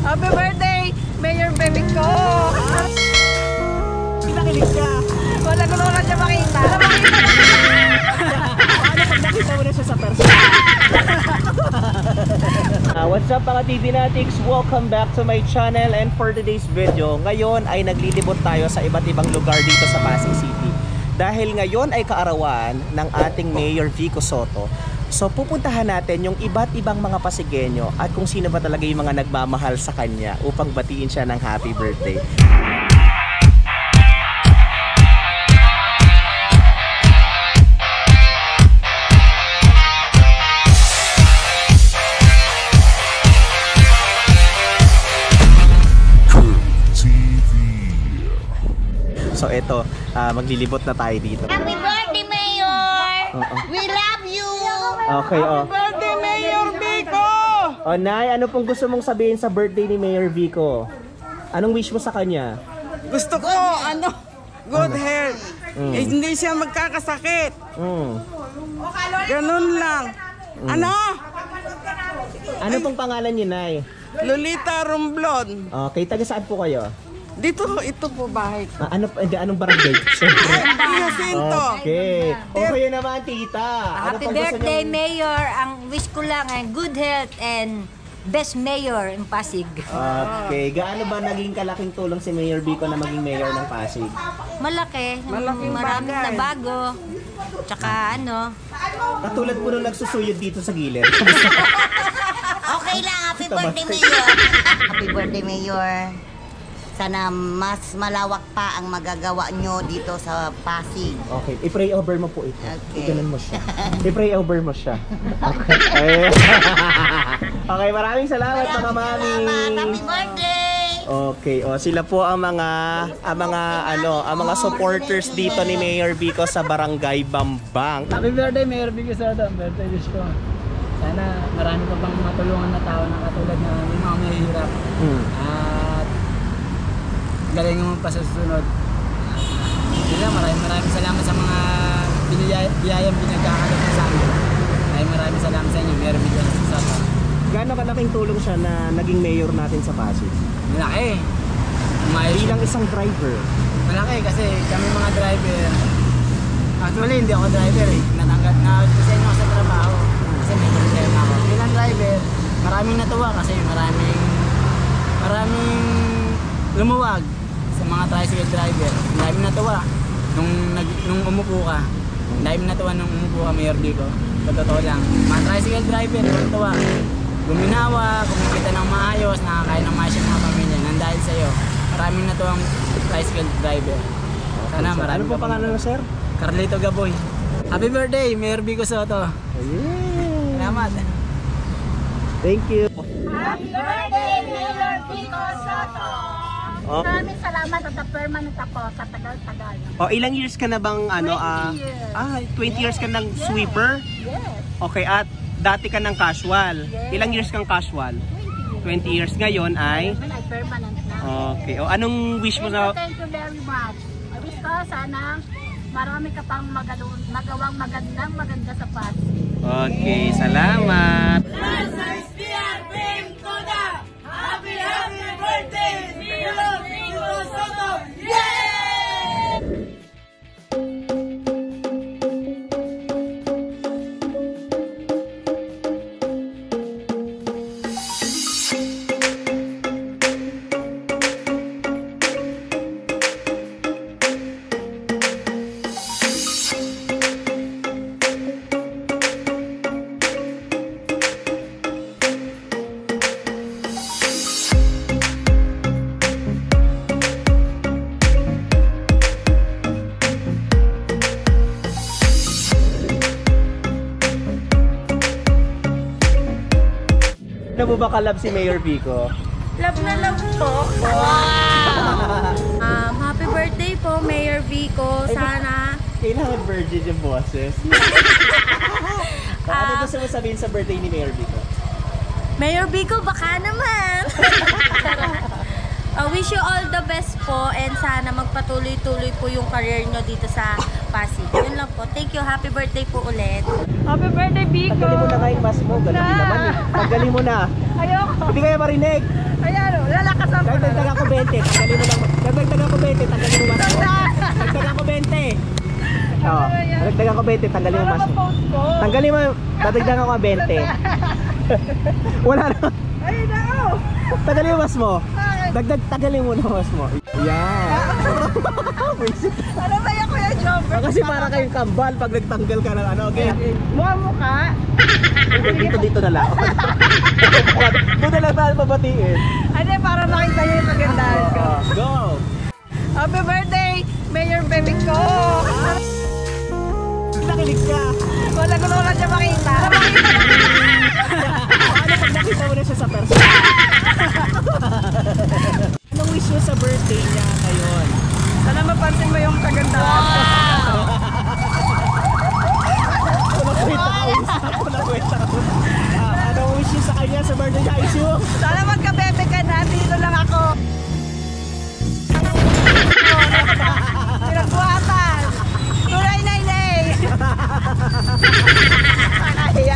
Happy birthday, Mayor Bebe ko! Pinakilig ka. Wala ko naman siya makita. Paano pag nakita mo na siya sa person? What's up mga TV Natics? Welcome back to my channel, and for today's video, ngayon ay naglilibot tayo sa iba't ibang lugar dito sa Pasig City. Dahil ngayon ay kaarawan ng ating Mayor Vico Sotto. So pupuntahan natin yung iba't ibang mga Pasigueño at kung sino ba talaga yung mga nagmamahal sa kanya upang batiin siya ng happy birthday. So ito, maglilibot na tayo dito. Happy birthday, Mayor! We love you! Okay, oh. Happy birthday, Mayor Vico! Oh, Nay, ano pong gusto mong sabihin sa birthday ni Mayor Vico? Anong wish mo sa kanya? Gusto ko, good health. Eh, hindi siya magkakasakit. Ganun lang. Ano pong pangalan niyo, Nay? Lolita Romblon. Okay, taga saan po kayo? Dito, ito po bahay. Anong barangay? Siyempre. Jacinto. Okay. Okay naman, tita. Happy birthday, Mayor! Ang wish ko lang ay good health and best mayor in Pasig. Okay. Gaano ba naging kalaking tulong si Mayor Vico na maging mayor ng Pasig? Malaki. Malaking Maraming bagay. nabago. Tsaka Katulad po nung nagsusuyod dito sa gilid. okay lang. Happy birthday, Mayor! Happy birthday, Mayor! Sana mas malawak pa ang magagawa nyo dito sa Pasig. Okay, i-pray over mo po ito. Okay. Ganun mo siya. I-pray over mo siya. Okay. Okay, maraming salamat mga mami. Happy birthday! Okay, sila po ang mga supporters dito ni Mayor Vico sa Barangay Bambang. Happy birthday, Mayor Vico Sotto. Birthday wish ko. Sana marami pa bang matulungan na tao na katulad na yung mga mahihirap. At galing mo pa sa susunod. Maraming salamat sa mga biyayang pinagkakalap sa amin. Maraming salamat sa inyo, Mayor Vico Sotto. Gaano kalaking tulong siya na naging mayor natin sa Pasig? Malaki. Bilang isang driver. Malaki kasi kami mga driver. Actually, hindi ako driver eh. Na-design ako sa trabaho. Kasi may problema ako. Bilang driver, maraming natuwa kasi maraming lumuwag sa mga tricycle driver. Maraming natuwa nung umupo ka. Maraming natuwa nung umupo ka, Mayor Vico. Sa totoo lang. Mga tricycle driver, natuwa. Guminawa, kumikita ng maayos, nakakain ng maayos yung mga pamilya. Nandahil sa'yo, maraming natuwang tricycle driver. Sana marami. Ano po pangalan mo, sir? Carlito Gaboy. Happy birthday, Mayor Vico Sotto. Yeah. Salamat. Thank you. Happy birthday, Mayor Vico Sotto! Maraming salamat at permanent ako sa tagal-tagal. Ilang years ka na bang 20 years. 20 years ka ng sweeper? Yes. Okay, at dati ka ng casual. Yes. Ilang years kang casual? 20 years ngayon ay? Ay, permanent na. Okay. Anong wish mo na? Thank you very much. I wish ko sana marami ka pang magawang maganda sa Pasig. Okay, salamat. Happy birthday, Mayor Vico Sotto! Ano mo ba kalab si Mayor Vico? Love na love po. Wow! Happy birthday po, Mayor Vico. Sana Kailangan virgin yung boses. Ano gusto mo sabihin sa birthday ni Mayor Vico? Mayor Vico, baka naman. Wish you all the best po and sana magpatuloy-tuloy po yung career nyo dito sa Pasig. Yun lang po. Thank you. Happy birthday po ulit. Happy birthday, Vico! Tanggalin mo na nga yung mask mo. Galing naman eh. Tanggalin mo na. Ayoko. Hindi kaya marinig. Ayan, Lalakas ang Dagdagan ko 20. Tanggalin mo lang. Dagdagan ko 20. Tanggalin mo mas mo. Dagdagan ko 20. Oo. Dagdagan ko 20. Tanggalin mo mas mo. Tanggalin mo. Dadagdagan ko 20. Wala na. Ay, nako! Tanggalin mo mas mo. Tanggalin mo na mas mo. Yan. Ano ba yan, Kuya Jobber? Kasi para kayong kambal pag nagtanggal ka ng ano. Okay. Mukha. Dito na lang. Doon na lang tayo mabatiin. Ano, para makita niyo yung kagandahan ko. Go! Happy birthday, Mayor Bebe ko! Nakilig ka. Wala ko naman siya makita. Paano pag nakita mo na siya sa person? Anong wish mo sa birthday niya ngayon? Sana mapansin mo yung kagandahan ko. Kwenta ka. Anong wish niyo sa kanya sa birthday niya? Isu? Sana magka-bebe ka na. Dito lang ako. Pinagbuhatan. Tunay na inay. Nakakahiya.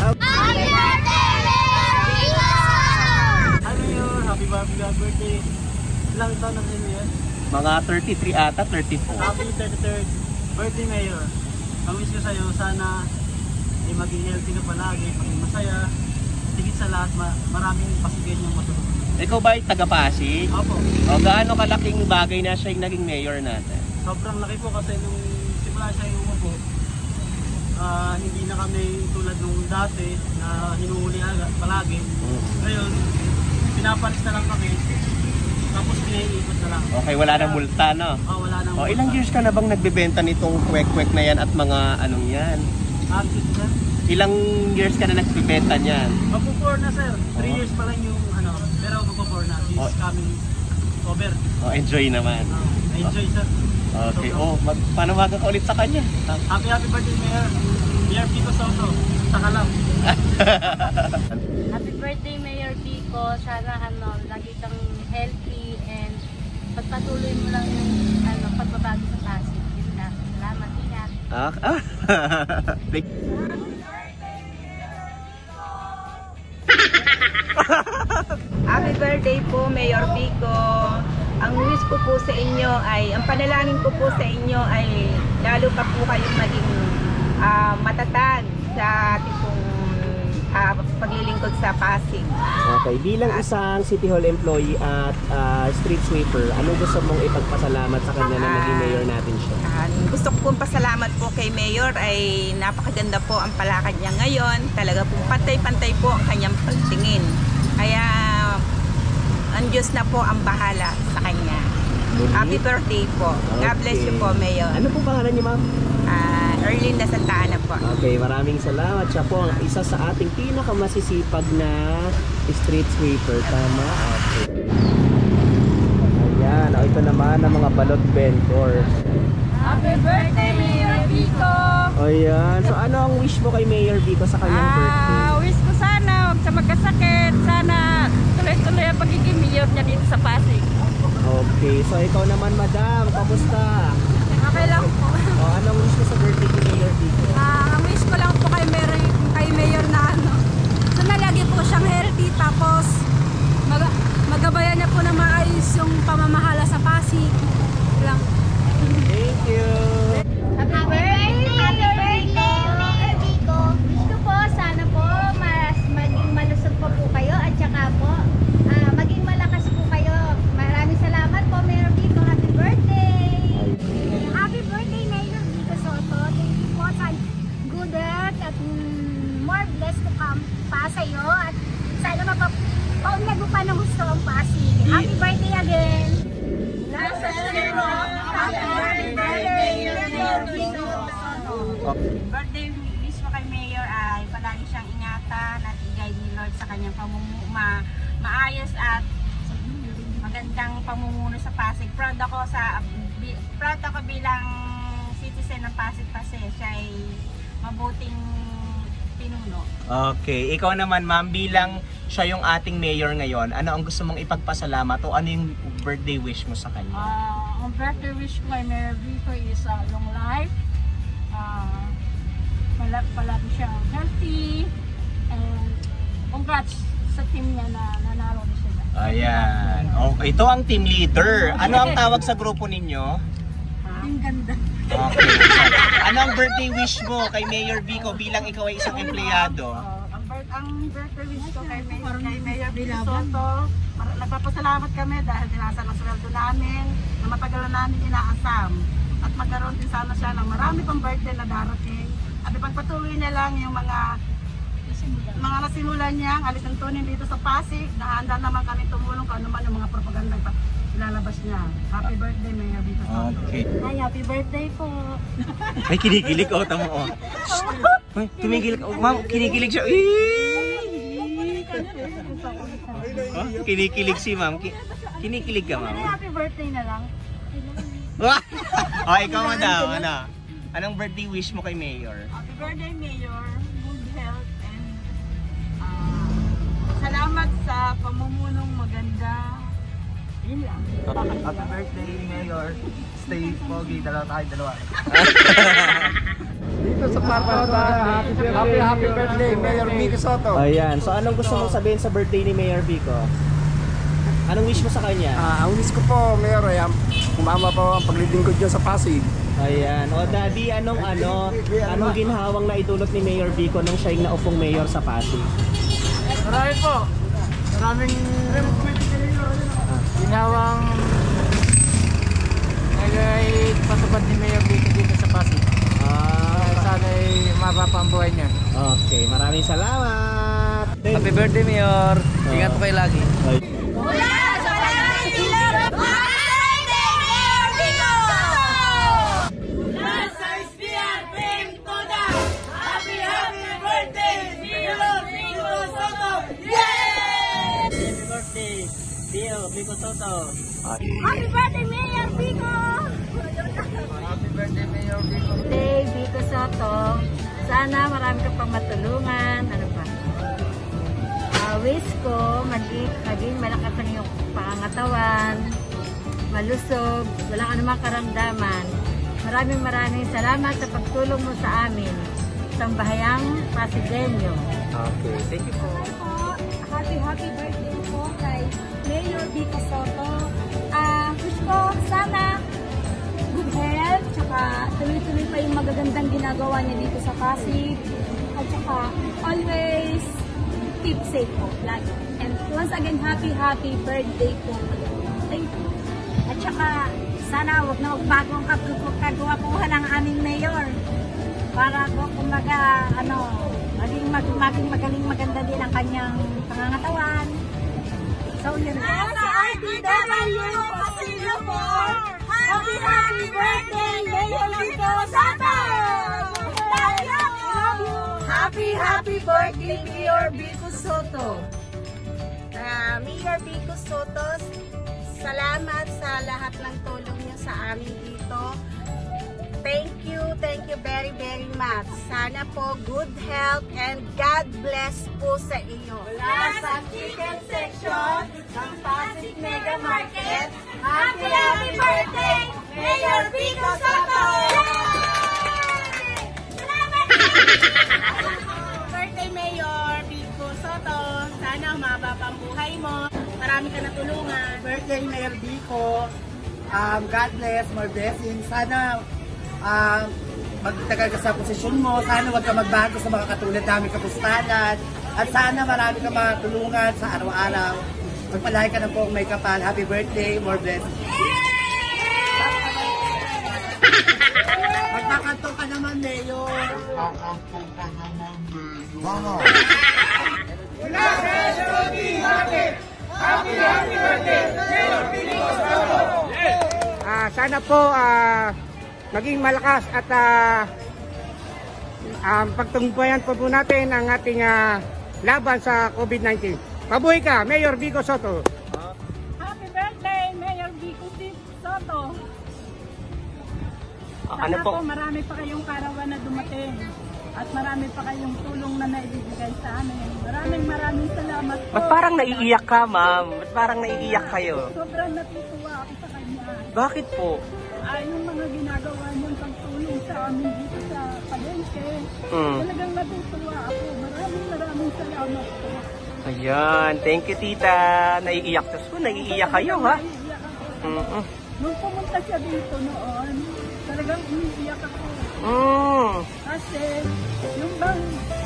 Ano yun? Happy birthday. Ilang taon na rin yun? Mga 33 ata, 34. Happy 33rd birthday, Mayor. Ang wish ko sa'yo, sana maging healthy ka palagi, maging masaya. Tigit sa lahat, maraming pasigyan yung matulog. Ikaw ba ay taga-Pasig? Opo. O gaano kalaking bagay na siya yung naging mayor natin? Sobrang laki po kasi nung simula siya yung umupo, hindi na kami tulad nung dati na hinuhuli palagi. Ngayon, pinapalis na lang kami, tapos pinaiikot na lang. Okay, wala na multa, no? Wala nang O ilang years ka na bang nagbebenta nitong kwek-kwek na yan at mga anong yan? Sir? Ilang years ka na nagbebenta niyan? Magpo-4 na, sir. 3 years pa lang yung ano, pero magpo-4 na. This coming over. O enjoy naman. Enjoy, sir. Okay, panawagan ka ulit sa kanya. Happy birthday, Mayor. Mayor Pico Soto. Saka lang. Happy birthday, Mayor Pico. Sana lagi kang healthy and pagpatuloy mo lang yung pagbabago sa Pasig. Yun lang. Salamat, ingat. Happy birthday po, Mayor Pico. Ang wish ko po sa inyo ay, ang panalangin ko po sa inyo ay lalo pa po kayong maging matatag sa ating pong paglilingkod sa Pasig. Okay, bilang isang City Hall employee at street sweeper, anong gusto mong ipagpasalamat sa kanya na naging mayor natin siya? Gusto ko pong pasalamat po kay Mayor ay napakaganda po ang palakad niya ngayon. Talaga po pantay-pantay po ang kanyang pagtingin. Kaya ang Diyos na po ang bahala sa kanya. Happy birthday po. God bless you po, Mayor. Ano po pangalan niyo, ma'am? Erlinda Santa Ana po. Okay, maraming salamat. Siya po ang isa sa ating pinakamasisipag na street sweeper. Tama? Okay. Ayan. Ito naman ang mga balot vendors. Happy birthday, Mayor Pico! Ayan. So ano ang wish mo kay Mayor Vico sa kanyang birthday? Wish ko sana, huwag siya magkasakit. Sana tuloy-tuloy ang pagiging mayor niya dito sa Pasig. Okay. So ikaw naman, madam. Kamusta? Okay lang po. O, anong wish mo sa birthday ni Mayor Vico? Ang wish ko lang po kay Mayor na sana lagi po siyang healthy, tapos magabayan niya po ng maayos yung pamamahala sa Pasig. Lang. Thank you. Happy birthday, Mayor Vico. Wish ko po, sana po maging malusog pa po kayo at saka po maging malakas po kayo. Maraming salamat po, Mayor Vico. Happy birthday! Happy birthday, Mayor Vico Soto. Thank you po sa good health at more blessed to come pa sa iyo. At sana mapaunlad mo pa ng gusto ang Pasig. Happy birthday again! Nasa zero. Happy birthday, Mayor Vico Soto. Birthday wish ko kay Mayor ay palagi siyang ingatan at i-guide ni Lord sa kanyang maayos at magandang pamumuno sa Pasig. Proud ako bilang citizen ng Pasig kasi siya ay mabuting pinuno. Okay. Ikaw naman, ma'am, bilang siya yung ating mayor ngayon, ano ang gusto mong ipagpasalamat o ano yung birthday wish mo sa kanya? Ang birthday wish ko kay Mayor Vico is long life. Palagi siya healthy. And congrats sa team niya na nanalo na sila. Ayan. Oh, ito ang team leader. Ano ang tawag sa grupo ninyo? Ang ganda. Okay. Ano ang birthday wish mo kay Mayor Vico bilang ikaw ay isang empleyado? Ang birthday wish ko kay Mayor Vico Soto, nagpapasalamat kami dahil dinasa ng sweldo namin na matagal na namin inaasam. At magkaroon din sana siya ng marami pang birthday na darating. At ipagpatuloy niya lang yung mga nasimulan niya, ang alituntunin dito sa Pasig. Nahanda naman kami tumulong kung ano man yung mga propaganda ilalabas niya. Happy birthday, Mayor Vico Soto. Okay. Ay, happy birthday po. Ay, kinikilig. Oh, tama oh. Ay, kinikilig. Oh, ma'am, kinikilig siya. Oh, kinikilig si ma'am. Kinikilig ka, ma'am. Happy birthday na lang. Oh, ikaw mo daw. Ano? Anong birthday wish mo kay Mayor? Happy birthday, Mayor. Good health and salamat sa pamumunog maganda. Yun lang. Happy birthday, Mayor. Stay pogi, dalawa. Dito sa Parpata, happy birthday, Mayor Vico Soto. Ayan. So, anong gusto mong sabihin sa birthday ni Mayor Vico? Anong wish mo sa kanya? Ang wish ko po, Mayor, ay kumama po ang paglilingkod niyo sa Pasig. Ayan. O, Daddy, anong ginhawang na idulot ni Mayor Vico nung siya'y naupong mayor sa Pasig? Marami po. Maraming ginawang patupad ni Mayor Vico dito sa Pasig. Sana'y mababa ang buhay niya. Okay. Maraming salamat. Happy birthday, Mayor. Ingat po kayo lagi. Vico Soto. Happy birthday, Mayor Vico! Happy birthday, Mayor Vico. Birthday, Vico Soto. Sana marami ka pang matulungan. Ano pa? Wish ko, maging malakas ang iyong pangangatawan, malusog, wala ka namang karamdaman. Maraming salamat sa pagtulong mo sa amin, Sambahayang Pasigenyo. Okay. Thank you po. Happy birthday po kay Mayor Vico Soto. Wish ko sana good health, tsaka tuloy-tuloy pa yung magagandang ginagawa niya dito sa Pasig. At tsaka always keep safe po, lagi. And once again, happy birthday po. Thank you. At tsaka sana huwag na magbago ang kagawa-puhan ng aming mayor. Para po kumbaga, maging magaling maganda din ang kanyang pangangatawan. So yun na. Sa RTW Pasilyo po! Happy birthday, Mayor Vico Soto! Happy birthday, Mayor Vico Soto! Mayor Vico Soto, salamat sa lahat ng tulong niyo sa amin dito. Thank you very much. Sana po good health and God bless po sa iyo. Mula sa chicken section ng Pasig Mega Market, happy birthday, Mayor Vico Soto! Birthday, Mayor Vico Soto. Sana umaba pa ang buhay mo. Marami ka natulungan. Birthday, Mayor Vico. God bless, more blessings. Sana magtagal ka sa posisyon mo. Sana wag ka magbago sa mga katulad namin kapustanan. At sana marami ka matulungan sa araw-araw. Magpalahay ka na po may kapal. Happy birthday, more blessings. Magpakanto ka naman, Mayor. Happy birthday, Mayor Vico Soto. Sana po maging malakas at pagtungbayan po natin ang ating laban sa COVID-19. Pabuhay ka, Mayor Vico Soto. Happy birthday, Mayor Vico Soto. Ano Sana po? po marami pa kayong karawan na dumating. At marami pa kayong tulong na naibibigay sa amin. Maraming salamat po. Ba't parang naiiyak ka, ma'am? Ba't parang naiiyak kayo? Sobrang natutuwa ako sa kanya. Bakit po? Yung mga ginagawa niyang pagtulong sa amin dito sa palengke. Mm. Talagang natutuwa ako. Maraming salamat po. Ayan, thank you tita. Naiiyak to. Naiiyak kayo ha? Naiiyak ako. Nung pumunta siya dito noon, talagang umiiyak ako. Kasi yung bang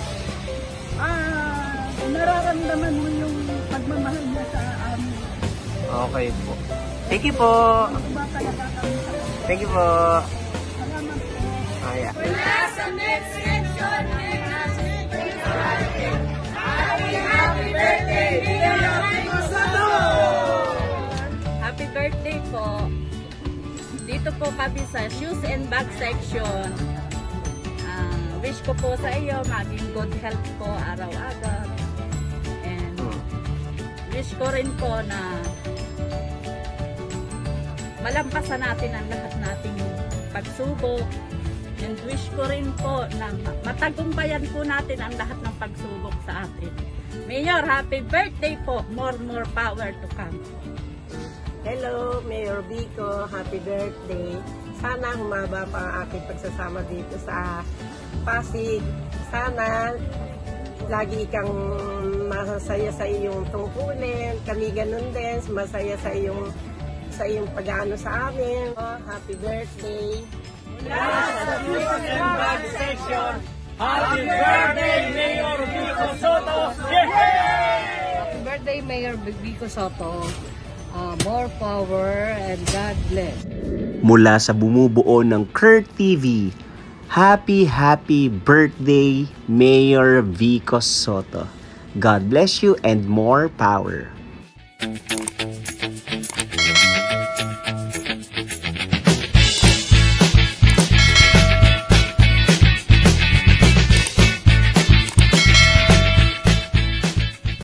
nararamdaman mo yung pagmamahal niya sa amin. Okay po. Thank you po. Thank you po. Salamat po. Ayan. Happy birthday po. Dito po kami sa shoes and bag section. Wish ko po sa iyo maging good health po araw-araw. And wish ko rin po na malampasan natin ang lahat nating pagsubok. And wish ko rin po na matagumpayan po natin ang lahat ng pagsubok sa atin. Mayor, happy birthday po. More power to come. Hello, Mayor Vico. Happy birthday. Sana humaba pa ang aking pagsasama dito sa Pasig. Sana lagi kang masaya sa iyong tungkulin. Kami ganun din. Masaya sa iyong pag-ano sa amin. Happy birthday. Happy birthday, Mayor Vico Soto! Happy birthday, Mayor Vico Soto. More power and God bless. Mula sa bumubuo ng Kurt TV, happy birthday, Mayor Vico Soto. God bless you and more power.